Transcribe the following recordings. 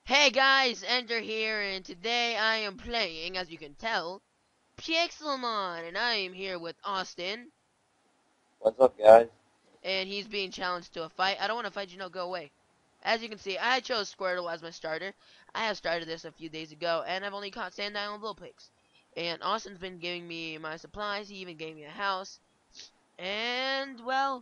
Hey guys, Ender here, and today I am playing, as you can tell, Pixelmon, and I am here with Austin, What's up, guys? and he's being challenged to a fight. I don't want to fight you, no, go away. As you can see, I chose Squirtle as my starter. I have started this a few days ago, and I've only caught Sandile and Vulpix. And Austin's been giving me my supplies, he even gave me a house, and,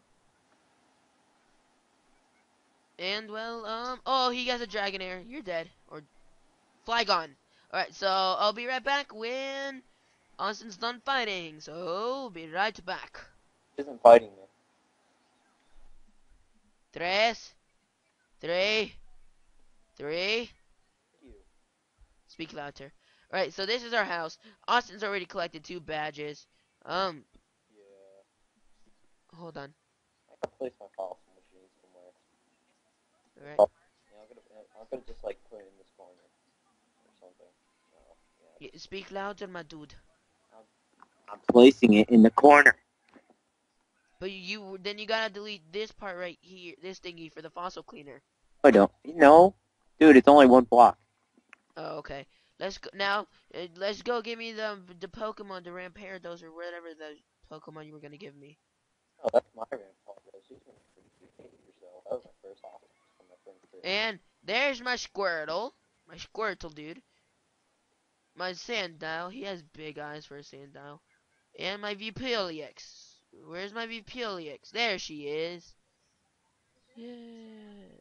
oh, he has a Dragonair. You're dead. Or Flygon. Alright, so I'll be right back when Austin's done fighting, so be right back. He isn't fighting me. Tres, three, three. You. Speak louder. Alright, so this is our house. Austin's already collected 2 badges. Yeah. Hold on. I can place my fossil machine somewhere. Alright. Oh, yeah, I'm gonna just like put it in this corner or something. No, yeah. Speak louder, my dude. I'm placing it in the corner. But then you gotta delete this part right here, this thingy for the fossil cleaner. I don't. No, dude, it's only one block. Oh, okay. Let's go now. Let's go. Give me the Pokemon, the Rampardos or whatever the Pokemon you were gonna give me. Oh, that's my Rampardos. You can hate yourself. That was my first fossil from my friend Chris. And there's my Squirtle, dude. My Sandile. He has big eyes for a Sandile. And my Vupilix. Where's my Vupilix? There she is. Yeah.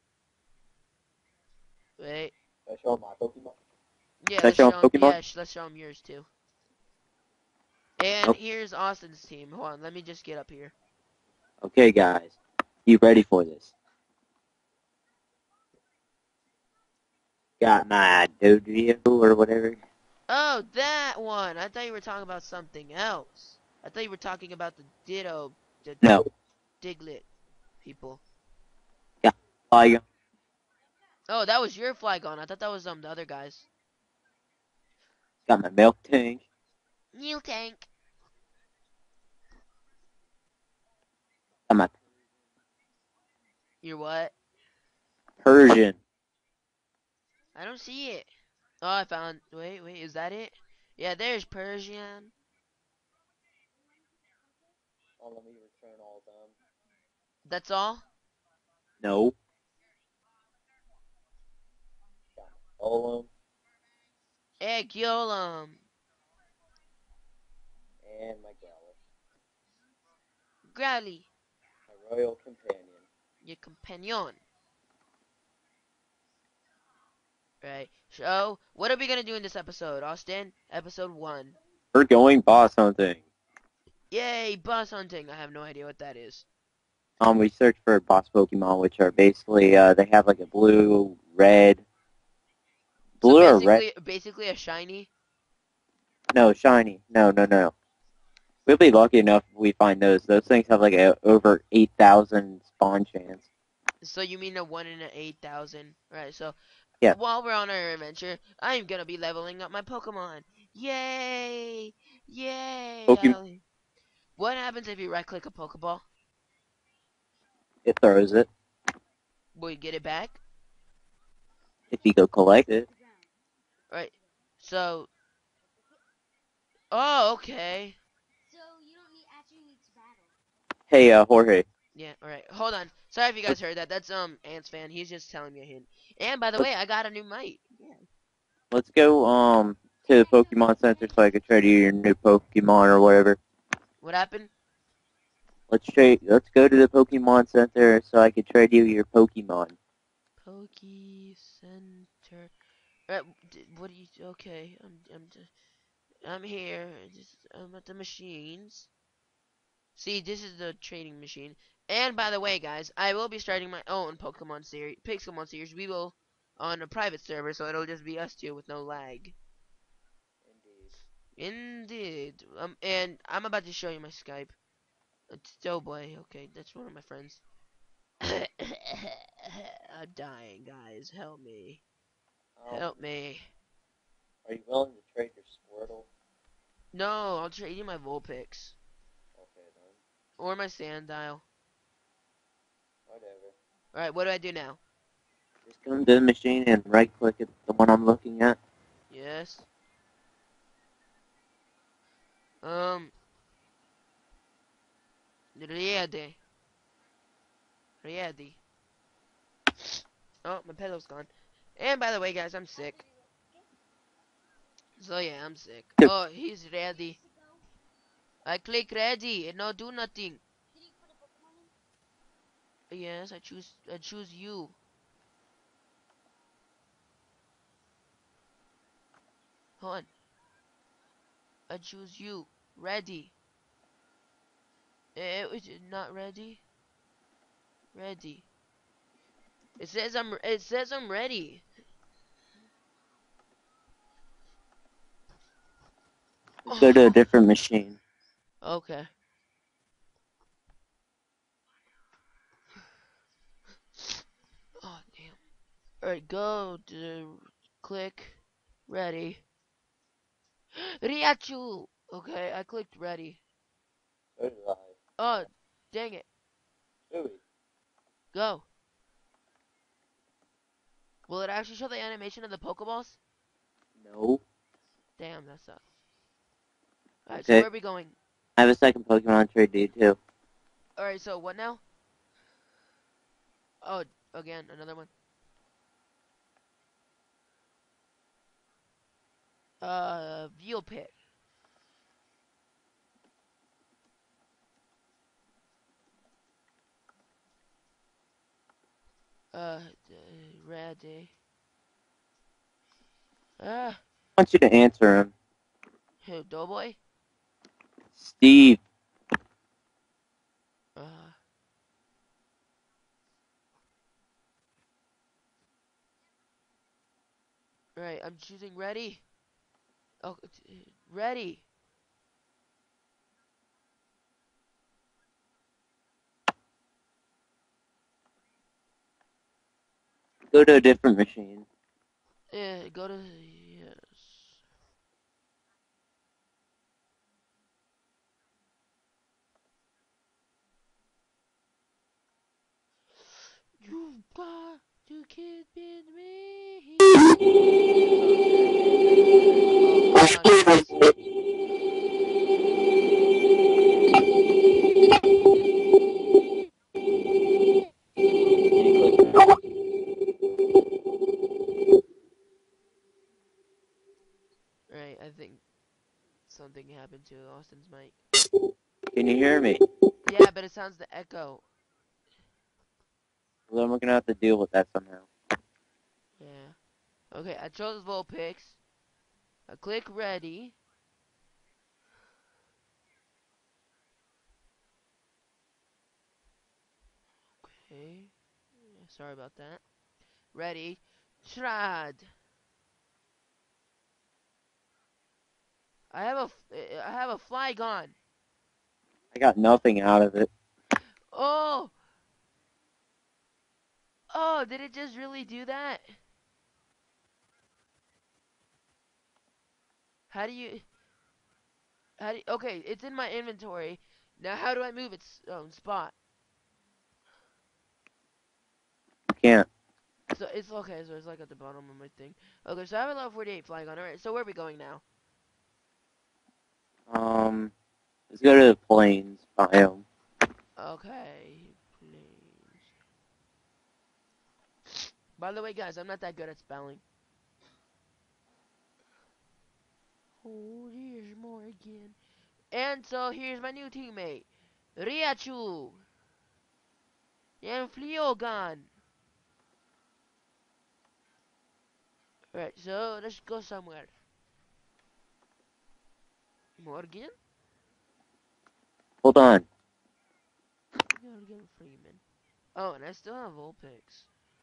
Wait. Should I show him my Pokemon? Yeah, Should I let's show him show him. Pokemon? Yeah, let's show him yours too. And Nope. here's Austin's team. Hold on, let me just get up here. Okay, guys, you ready for this? Got my Dodio or whatever. Oh, that one. I thought you were talking about something else. I thought you were talking about the Ditto, the No. Diglett people. Yeah. Like, Oh, that was your Flygon. I thought that was the other guys. got my milk tank. New tank. Got my Your what? Persian. I don't see it. Oh, I found. Wait, is that it? Yeah, there's Persian. Oh, let me return all of them. That's all? No. Got my Golem Eggiolum. and my Growlithe. Growly. My Royal Companion. Your companion. Right. So, what are we gonna do in this episode, Austin? Episode 1. We're going boss hunting. Yay, boss hunting. I have no idea what that is. We search for boss Pokemon, which are basically, they have like a blue, red, blue So or red? basically a shiny. No, shiny. No. We'll be lucky enough if we find those. Those things have like a over 8,000 spawn chance. So you mean a 1 in a 8,000? Right, so Yeah. while we're on our adventure, I'm gonna be leveling up my Pokemon. Yay! Yay! Pokemon, What happens if you right click a Pokeball? it throws it. Will you get it back? If you go collect it. Right. So. Oh, okay. So you don't actually need to battle. Hey, Jorge. Yeah, alright. Hold on. Sorry if you guys heard that. That's Ants fan. He's just telling me a hint. And by the way, I got a new mic. Yeah. Let's go, to the Pokemon Center so I can trade you your new Pokemon or whatever. What happened? Let's go to the Pokemon Center so I can trade you your Pokemon. Poke Center. Right, what are you? Okay, I'm here. I'm at the machines. See, this is the trading machine. And by the way, guys, I will be starting my own Pixelmon series. We will on a private server, so it'll just be us two with no lag. Indeed. And I'm about to show you my Skype. It's Doughboy. Okay, that's one of my friends. I'm dying, guys. Help me. Help me. Are you willing to trade your Squirtle? No, I'll trade you my Vulpix. Okay, then. Or my Sandile. Whatever. Alright, what do I do now? Just come to the machine and right-click at the one I'm looking at. Yes. Ready. Ready. Oh, my pillow's gone. And by the way, guys, I'm sick. So yeah, I'm sick. Oh, he's ready. I click ready and now do nothing. Did you put a Pokemon in? Yes, I choose you. Hold on. I choose you. Ready. Is it not ready? Ready. It says I'm ready. Let's go to a different machine. Okay. Oh damn. Alright, go to click ready. Ryachu! Okay, I clicked ready. Oh, dang it. Go. Will it actually show the animation of the Pokeballs? No. Damn, that sucks. Alright, so Okay. where are we going? I have a second Pokemon trade dude too. Alright, so what now? Oh, again, another one. Veilpit. Uh, ready. Ah, I want you to answer him. who, Doughboy? Steve. Uh, right, I'm choosing ready. Oh, ready. Go to a different machine. Go to, yes. You got to keep in me. Oh, hold on, guys. Right, I think something happened to Austin's mic. Can you hear me? Yeah, but it sounds the echo. Well, then we're gonna have to deal with that somehow. Yeah. Okay, I chose Vulpix. I click ready. Okay. Sorry about that. Ready. Trad. I have a Flygon. I got nothing out of it. Oh! Oh, did it just really do that? How do you... Okay, it's in my inventory. Now how do I move its own spot? You can't. So it's okay, so it's like at the bottom of my thing. Okay, so I have a level 48 Flygon. Alright, so where are we going now? Let's go to the plains biome. Okay, please. By the way, guys, I'm not that good at spelling. Oh, here's more again. And so here's my new teammate, Ryachu and Fleogon. Alright, so let's go somewhere. Morgan? Hold on. Morgan Freeman. Oh, and I still have Vulpix.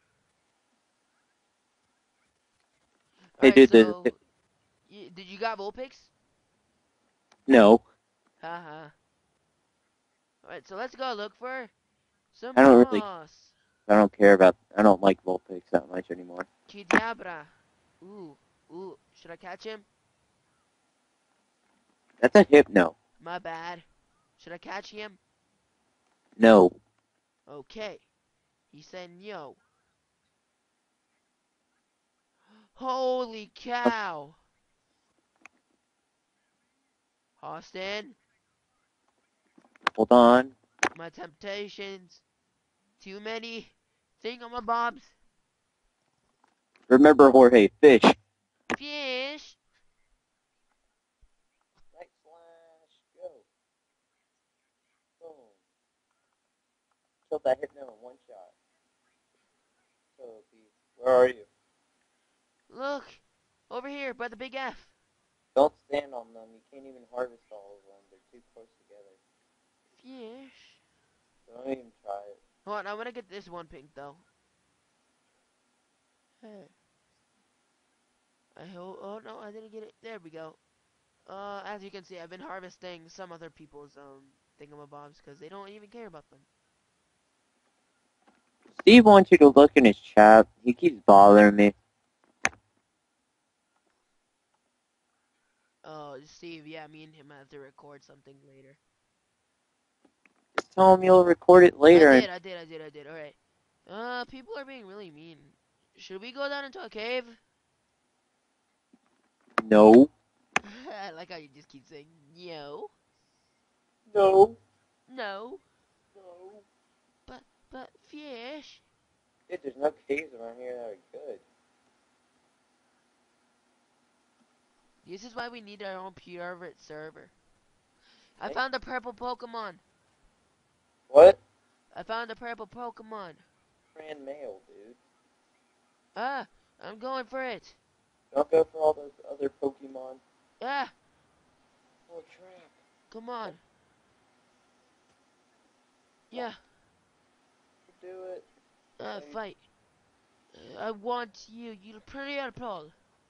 Hey, Alright, dude. so did you got Vulpix? No. Haha. Alright, so let's go look for some I don't really. boss. I don't care about. I don't like Vulpix that much anymore. Kidabra. Ooh, should I catch him? That's a Hypno. My bad. Should I catch him? No. Okay. He said no. Holy cow. Austin, Hold on. my temptations. Too many thingamabobs. Remember, Jorge, fish. Fish. Right slash, go. Boom. Killed that hypno in one shot. Toby, where are you? Look. Over here by the big F. Don't stand on them. You can't even harvest all of them. They're too close together. Fish. Don't even try it. Hold on, I want to get this one pink though. Hey. I hope. Oh no, I didn't get it. There we go. As you can see, I've been harvesting some other people's thingamabobs because they don't even care about them. Steve wants you to look in his chat. He keeps bothering me. Oh, Steve, yeah, me and him have to record something later. Just tell him you'll record it later. I did. All right. People are being really mean. Should we go down into a cave? No. I like how you just keep saying no, No. no, No. but fish. Dude, there's no caves around here that are good. This is why we need our own private server. I Right? found a purple Pokemon. What? I found a purple Pokemon. Grand mail, dude. Ah, I'm going for it. Don't go for all those other Pokemon. Ah, Oh, trap. come on. Yeah, Do it. fight. I want you, you pretty apple.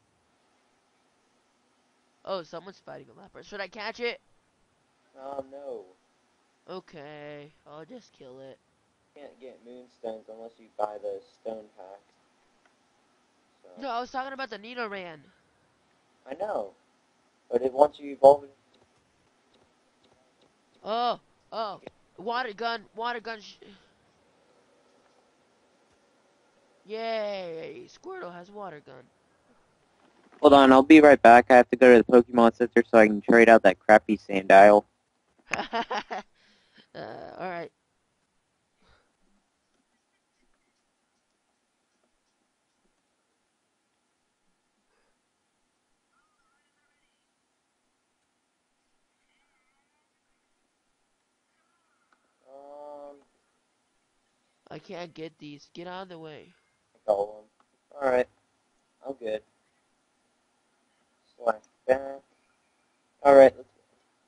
Oh, someone's fighting a leopard. Should I catch it? Oh, no. Okay, I'll just kill it. Can't get moonstones unless you buy the stone packs. So. No, I was talking about the Nidoran. I know. But once you evolve it. Oh, water gun. Yay, Squirtle has water gun. Hold on, I'll be right back. I have to go to the Pokemon Center so I can trade out that crappy Sandile. Alright. I can't get these. Get out of the way. Call them. Alright. I'm good. Slash back. Alright, let's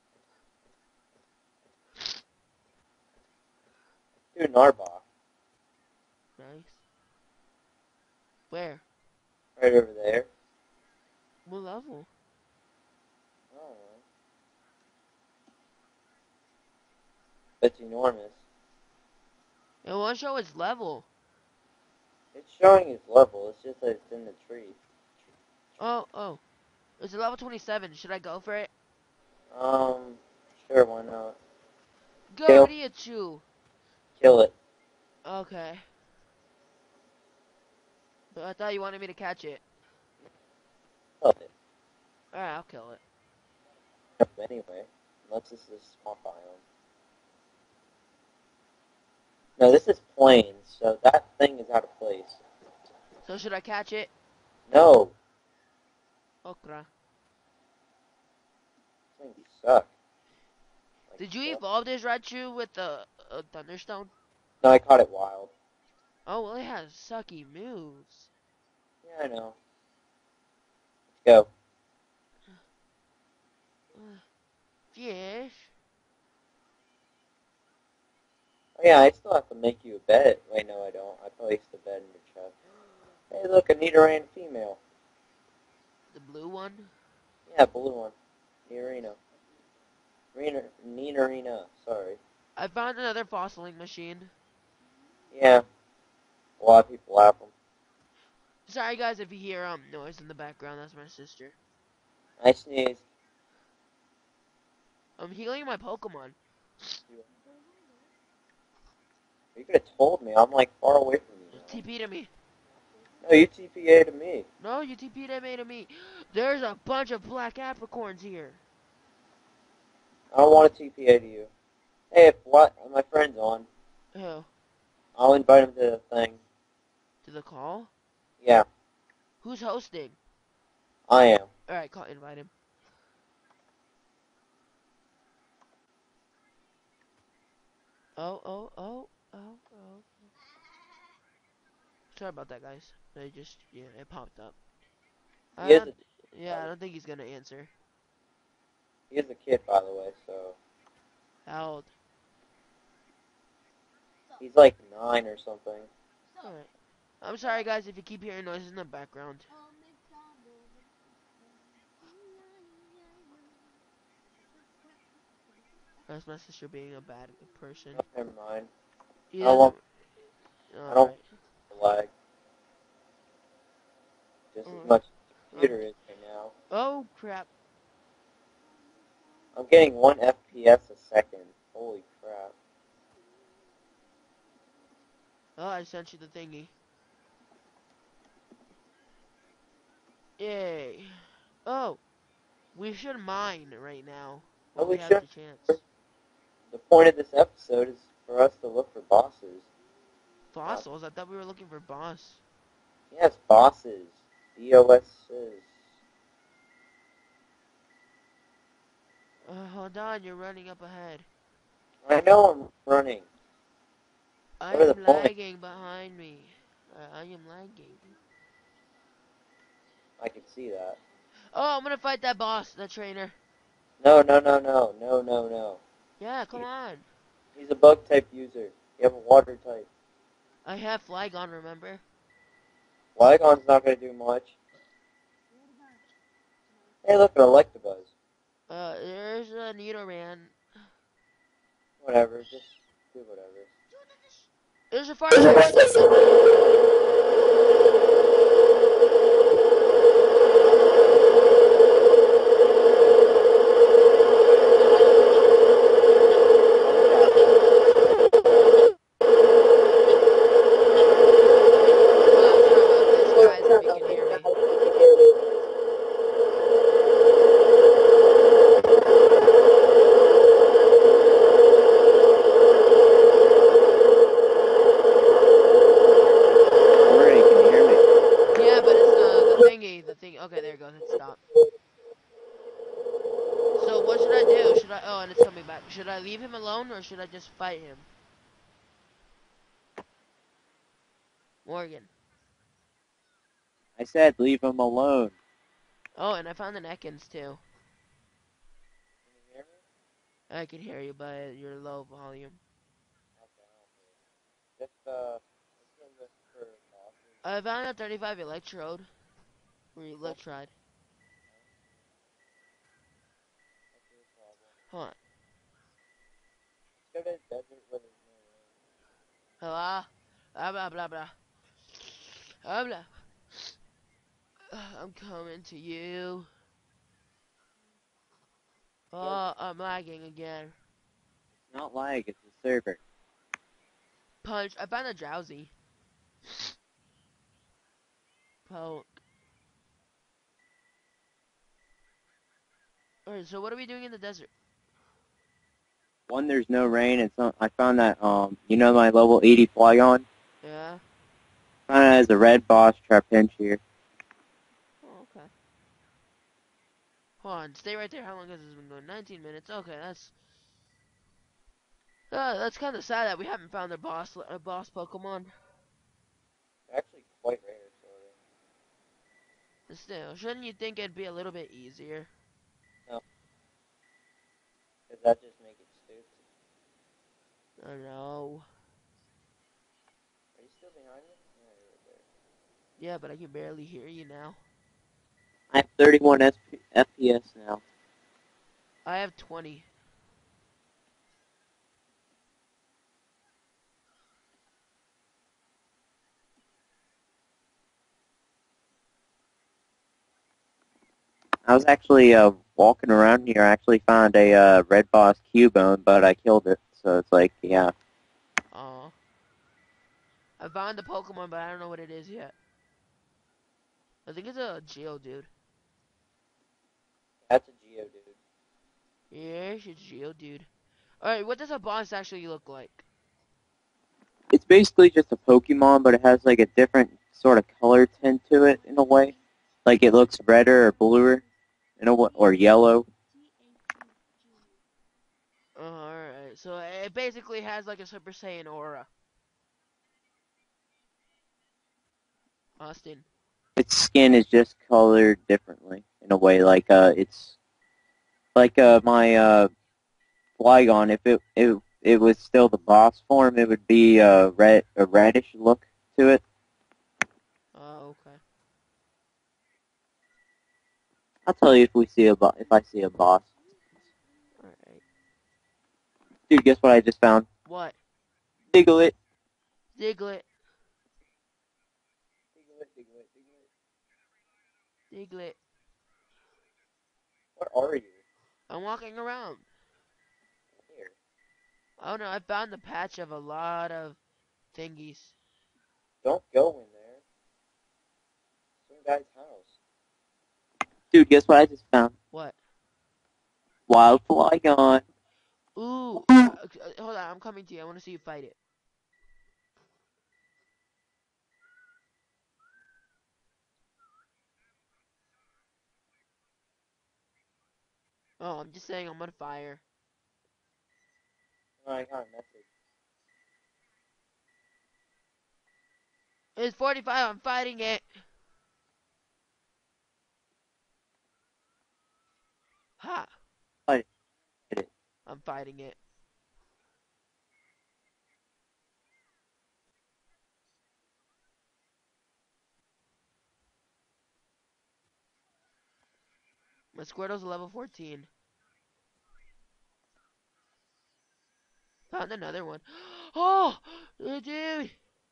do an Arbok. Nice. Where? Right over there. What level? I don't know. It's enormous. It won't show its level. It's showing its level, it's just that it's in the tree. Oh. It's a level 27. Should I go for it? Sure, why not? Go, Raichu! Kill it. Okay. But I thought you wanted me to catch it. Kill it. Alright, I'll kill it. Anyway, unless this is a swamp biome. No, this is plains, so that thing is out of place. So should I catch it? No! Okra. This thing sucks. Like, Did you evolve this Raichu with the Thunderstone? No, I caught it wild. Oh, well, it has sucky moves. Yeah, I know. Let's go. Fish. Oh, yeah, I still have to make you a bed. Wait, no, I don't. I placed a bed in your chest. Hey, look, a Nidoran female. The blue one? Yeah, blue one. Nidorino. Nidorina, sorry. I found another fossiling machine. Yeah. A lot of people have them. Sorry guys if you hear noise in the background, that's my sister. I sneeze. I'm healing my Pokemon. You could have told me. I'm like far away from you now. TP to me. Oh, you TPA to me. No, you TP'd to me. There's a bunch of black apricorns here. I don't want to TPA to you. Hey, if what my friend's on, Oh, I'll invite him to the thing. to the call? Yeah, Who's hosting? I am. Alright, call, invite him. Oh. Sorry about that, guys. It popped up. He is a I don't think he's gonna answer. he is a kid, by the way. So How old? he's like 9 or something. Alright. I'm sorry, guys, if you keep hearing noises in the background. That's my sister being a bad person. Oh, never mind. He I don't want I don't Alright. lag just as much as the computer is right now. Oh, crap. I'm getting 1 FPS a second. Holy crap. Oh, I sent you the thingy. Yay. Oh, we should mine right now. Oh, While we we have should. the chance. The point of this episode is for us to look for bosses. Fossils? I thought we were looking for boss. Yes, bosses. BOSs. Hold on, you're running up ahead. I know I'm running. I What are the am points? lagging behind me. I am lagging. I can see that. Oh, I'm gonna fight that boss, the trainer. No, no, no, no, no, no, no. Yeah, come on. He's a bug type user. You have a water type. I have Flygon, remember? Flygon's not going to do much. Hey, look, an Electabuzz. There's a Nidoran. Whatever, just do whatever. There's a fire type. Sorry about this, guys, if you can hear me. Alright, can you hear me? Yeah, but it's the thingy, the thing. Okay, there it goes. It stopped. So what should I do? Should I? Oh, and it's coming back. Should I leave him alone or should I just fight him? Morgan. I said leave him alone. Oh, and I found the Ekans too. Can you hear me? I can hear you, but you're low volume. Okay, Just, let's go look for bosses. I found a 35 Electrode. Or Electride. What's your problem? Hold on. Let's go to the desert where there's no rain. Hello? Blah blah blah. Blah. I'm coming to you. Oh, I'm lagging again. It's not lag, it's the server. Punch. I found a Drowsy. Poke. Alright, so what are we doing in the desert? One, there's no rain, and some, I found that, you know my level 80 Flygon? Yeah? Found it as a red boss Trapinch. Oh, okay. Hold on, stay right there. How long has this been going? 19 minutes. Okay, that's kind of sad that we haven't found a boss Pokemon. Actually, quite rare, sort of. But still, shouldn't you think it'd be a little bit easier? Does that just make it stupid? I don't know. Are you still behind me? Yeah, you're right there. Yeah, but I can barely hear you now. I have 31 FPS now. I have 20. I was actually walking around here. I actually found a red boss Cubone, but I killed it. So it's like, yeah. Aw. I found the Pokemon, but I don't know what it is yet. I think it's a Geodude. That's a Geodude. Yeah, it's a Geodude. Alright, what does a boss actually look like? It's basically just a Pokemon, but it has like a different sort of color tint to it in a way. Like it looks redder or bluer, in a way, or yellow. Alright, so it basically has like a Super Saiyan aura. Austin. Its skin is just colored differently in a way. Like it's like my Flygon. If it was still the boss form, it would be a reddish look to it. Oh, okay. I'll tell you if we see if I see a boss. Alright. Dude, guess what I just found? What? Diglett. Diglett. Diglett. Diglett. Where are you? I'm walking around. Here. Oh no, I found the patch of a lot of thingies. Don't go in there. Some guy's house. Dude, guess what I just found? What? Wild Flygon. Ooh. Hold on, I'm coming to you. I want to see you fight it. Oh, I'm just saying I'm on fire. Oh, I got a message. It's 45, I'm fighting it. Ha! Fight it. I'm fighting it. My Squirtle's level 14. Found another one. Oh! Dude!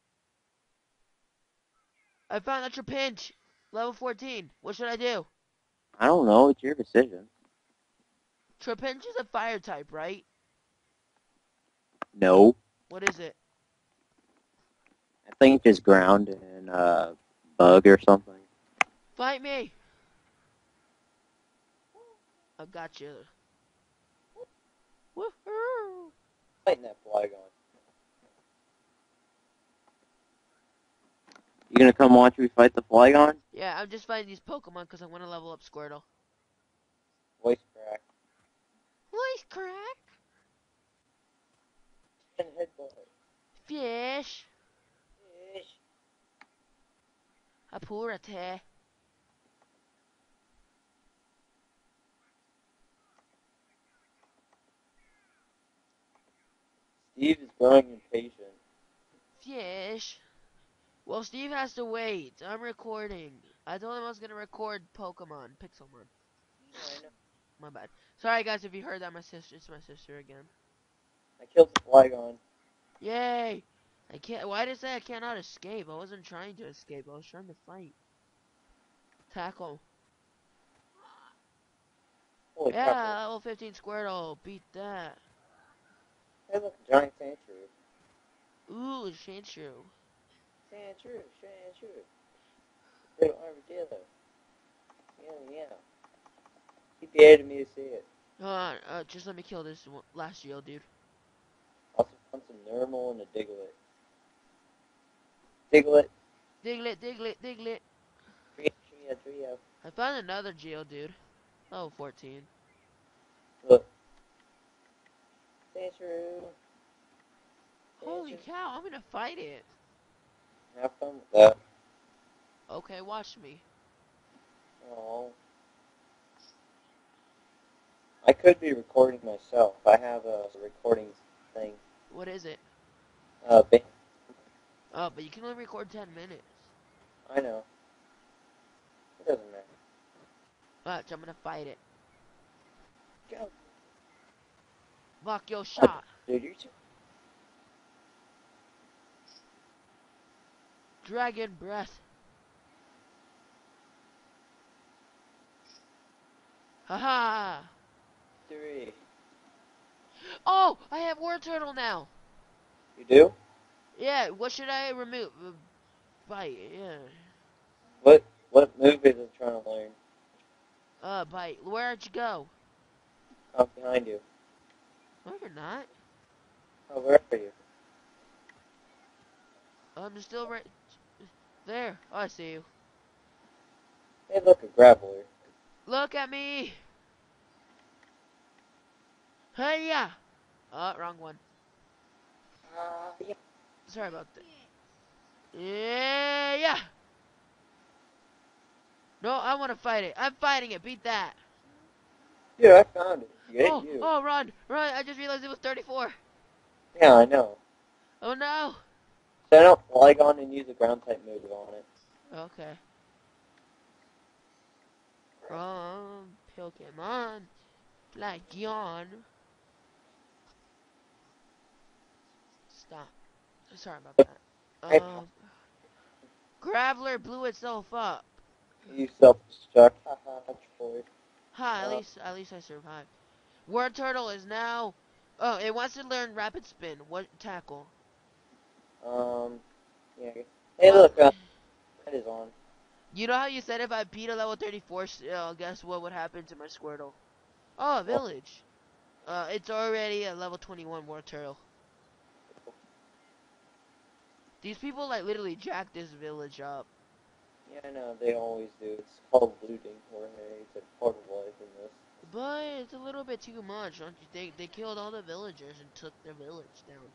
I found a Trapinch! Level 14. What should I do? I don't know. It's your decision. Trapinch is a fire type, right? No. What is it? I think just ground and bug or something. Fight me! I got you. Woohoo! Fighting that Flygon. You gonna come watch me fight the Flygon? Yeah, I'm just fighting these Pokemon because I want to level up Squirtle. Voice crack. Voice crack! And headbutt. Fish! Fish. Apurate. Steve is growing impatient. Fish! Well, Steve has to wait. I'm recording. I told him I was gonna record Pokemon, Pixelmon. I know. My bad. Sorry guys if you heard that. It's my sister again. I killed the Flygon. Yay! I can't. Why did I say I cannot escape? I wasn't trying to escape. I was trying to fight. Tackle. Holy Yeah, crap. level 15 Squirtle. Beat that. Hey, look, a giant Sandshrew. Ooh, Sandshrew. Sandshrew. Little armadillo. Yeah. Keep adding me to see it. Hold on. Just let me kill this last Geodude. Also found some Nermal and a Diglett. Diglett. Diglett. Trio. I found another Geodude. Oh, 14. Look. Sandshrew. Holy cow, I'm gonna fight it. Have fun with that. Okay, watch me. Oh. I could be recording myself. I have a recording thing. What is it? Band. Oh, but you can only record 10 minutes. I know. It doesn't matter. Watch, I'm gonna fight it. Go. Fuck your shot. Dude, you're too... Dragon breath. Haha. 3. Oh, I have War Turtle now. You do? Yeah, what should I remove? Bite, yeah. What move Bite. Where'd you go? Oh, behind you. No, you're not. Oh, where are you? I'm still right there. Oh, I see you. Hey, look, a graveler. Look at me. Hey, yeah. Wrong one. Yeah. Sorry about that. Yeah, yeah. No, I want to fight it. I'm fighting it. Beat that. Dude, I found it. Get Oh, you. oh, run, run. I just realized it was 34. Yeah, I know. Oh, no. Set up Flygon and use a ground type move on it. Okay. Pokemon. Flagion. Stop. Sorry about that. Hey, Graveler blew itself up. you self-destruct. Haha, Troy. Ha, at least I survived. Word Turtle is now. Oh, it wants to learn Rapid Spin. What tackle? Yeah. Hey, Well, look, that is on. you know how you said if I beat a level 34, guess what would happen to my Squirtle? Oh, a Well, village. It's already a level 21 Word Turtle. These people like literally jack this village up. yeah, I know. They always do. It's called looting, Jorge. It's a part of life in this. But it's a little bit too much, don't you think? They killed all the villagers and took their village down.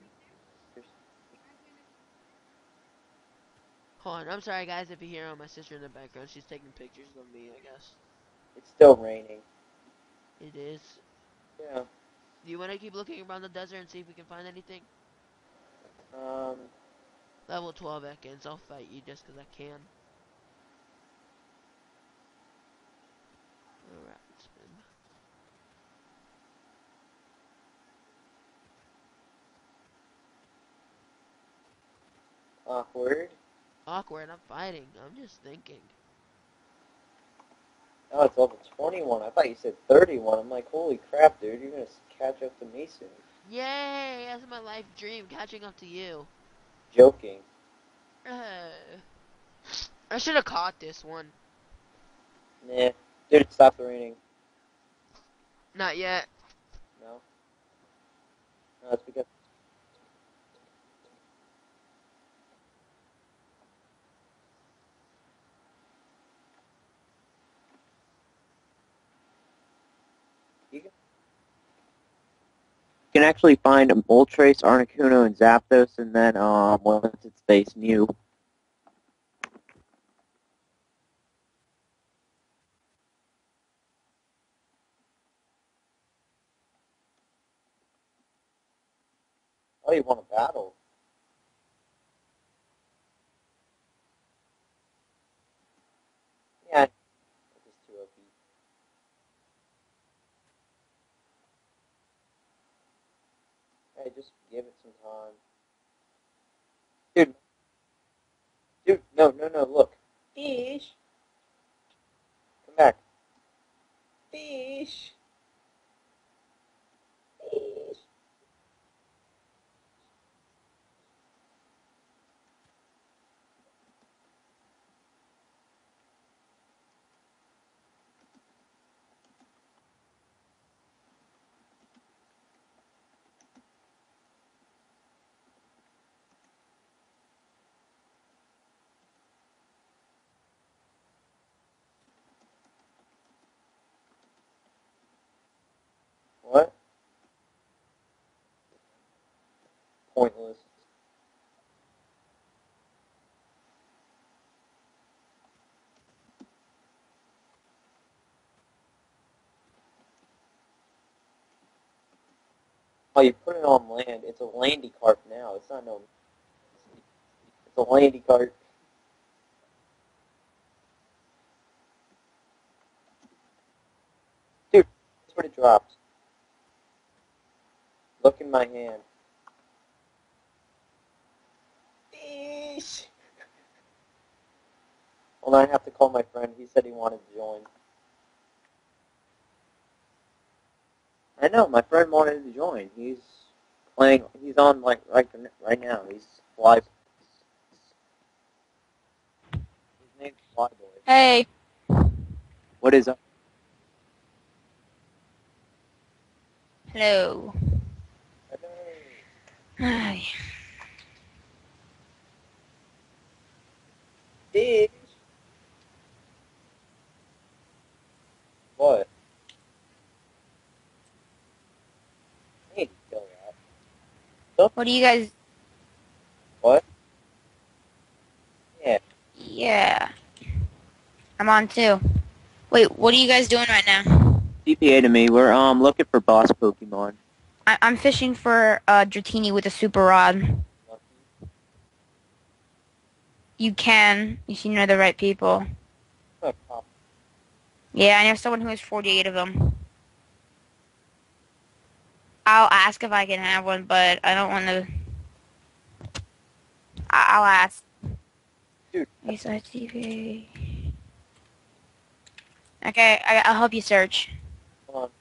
Hold on, I'm sorry guys if you hear my sister in the background. She's taking pictures of me, I guess. It's still raining. It is. Yeah. Do you want to keep looking around the desert and see if we can find anything? Um. Level 12 Ekans, I'll fight you just because I can. Alright, spin. Awkward. Awkward, I'm fighting. I'm just thinking. Oh, it's level 21. I thought you said 31. I'm like, holy crap, dude. You're gonna catch up to me soon. Yay! That's my life dream, catching up to you. Joking. I should have caught this one. Nah. Dude, it stopped raining. Not yet. No. No, it's because. You can actually find Moltres, Articuno, and Zapdos, and then once it's base Mew. Oh, you want a battle? Yeah. This is too OP. Hey, just give it some time. Dude, dude, no, no, no, look. Fish. Come back. Fish. Fish. What? Pointless. Oh, you put it on land. It's a landy carp now. It's not no. It's a landy carp. Dude, that's what it dropped. Look in my hand. Fish. Well, I have to call my friend. He said he wanted to join. I know, my friend wanted to join. He's playing. He's on like right now. He's Fly. His name's Flyboy. Hey, What is up? Hello. Ay. Fish. What? I need to kill that. What do you guys... What? Yeah. Yeah. I'm on too. Wait, what are you guys doing right now? CPA to me. We're looking for boss Pokemon. I'm fishing for Dratini with a super rod. You can, if you know the right people. Yeah, I know someone who has 48 of them. I'll ask if I can have one, but I don't want to... I'll ask. Dude. Besides TV. Okay, I'll help you search. Come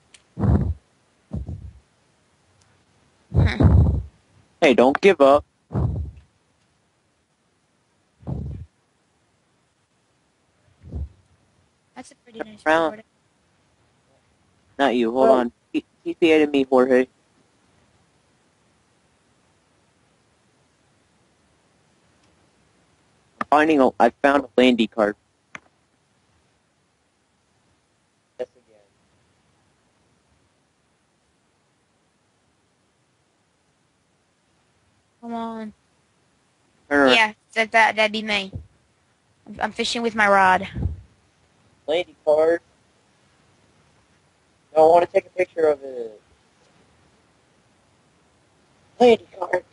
Hmm. Hey, don't give up. That's a pretty nice Round. reward. Not you. Hold on. CPA to me, Jorge. I found a Landy card. Yes, again. Come on. Turn around. Yeah, that'd be me. I'm fishing with my rod. Landy card. No, I want to take a picture of it. Landy card.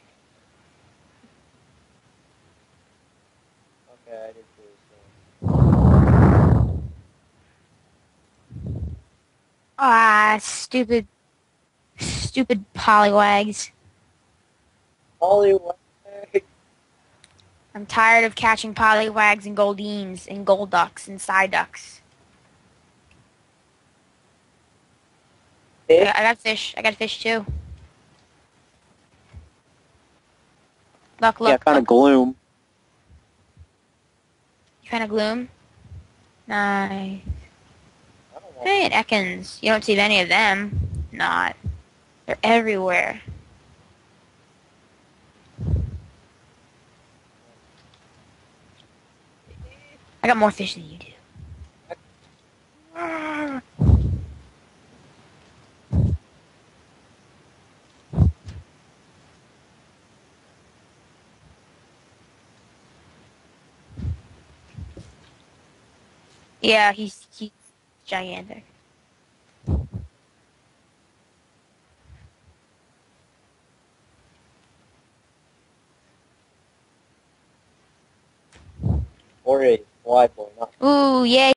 Okay, I did too. Ah, stupid pollywags. Hollywood. I'm tired of catching pollywags and goldines and gold ducks and psyducks. I got fish. I got fish too. Look, Yeah, look, kind of look. gloom. You found a gloom? Nice. I don't want Hey, and Ekans. You don't see many of them. Not. They're everywhere. I got more fish than you do. Yeah, he's gigantic. Jorge, fly boy, not Ooh, yeah,